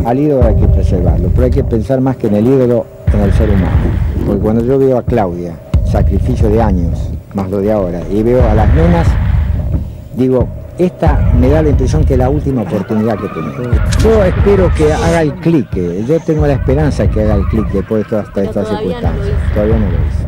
Al ídolo hay que preservarlo, pero hay que pensar más que en el ídolo, en el ser humano. Porque cuando yo veo a Claudia, sacrificio de años, más lo de ahora, y veo a las nenas, digo, esta me da la impresión que es la última oportunidad que tenemos. Yo espero que haga el clic, yo tengo la esperanza que haga el clic después de todas estas circunstancias. Todavía no lo hizo.